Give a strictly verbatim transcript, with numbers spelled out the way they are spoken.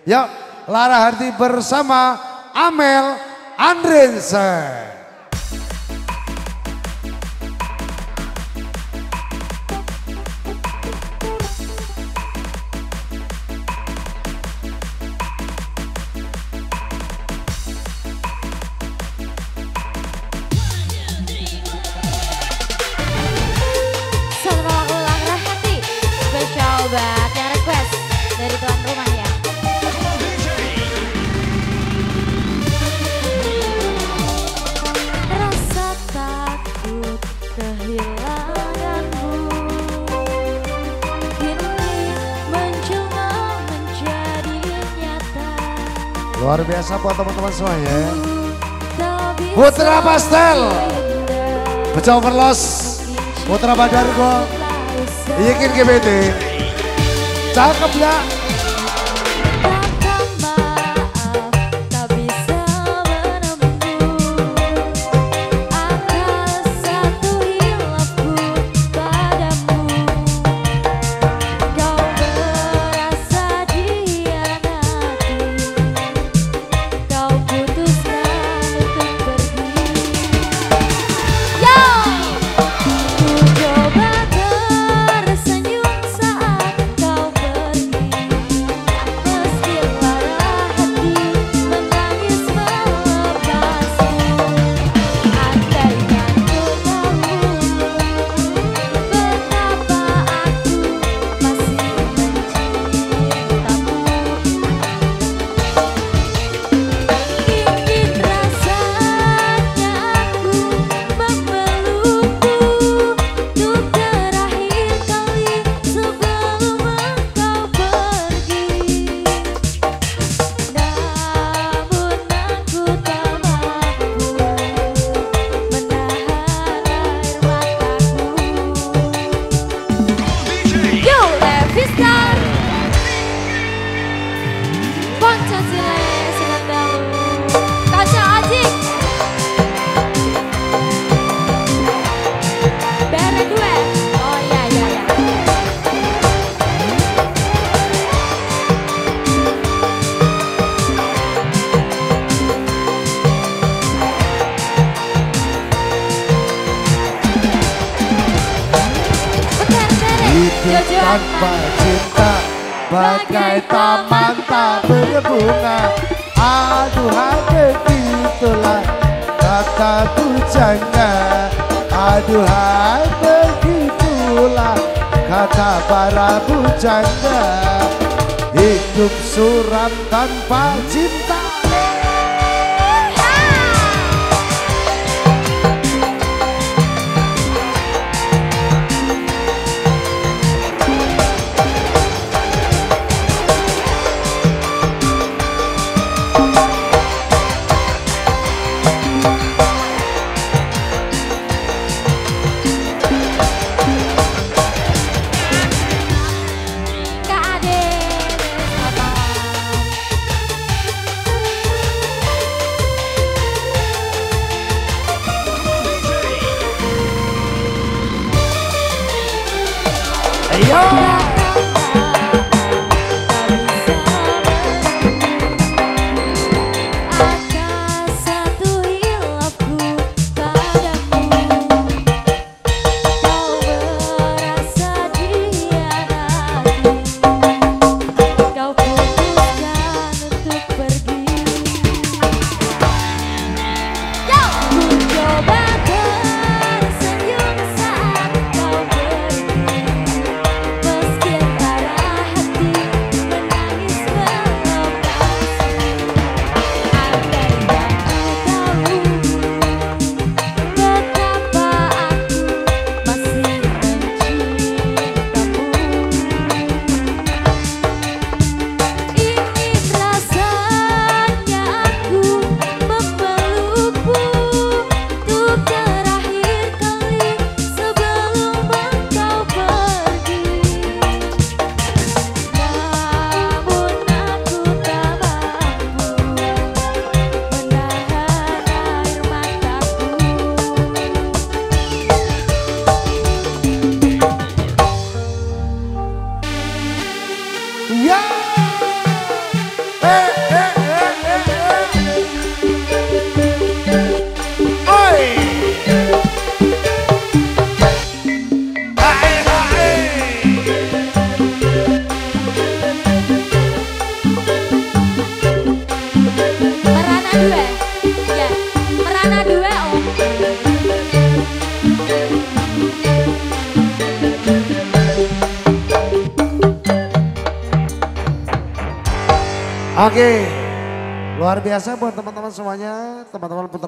Yuk, Lara Harti bersama Amel Andrense. Buat yang request dari tuan rumah ya. Rasa takut kehilanganmu kini menjelma menjadi nyata. Luar biasa buat teman-teman semuanya. Putra Pastel, Beca Overloss, Putra Badargo, Yekin G B T. Cakep ya. Hidup tanpa cinta bagai taman tak berbunga. Aduhai begitulah kata bujangnya. Aduhai begitulah kata para bujangga. Hidup suram tanpa cinta. dua. Ya, merana dua om. Oke, luar biasa buat teman-teman semuanya, teman-teman putra.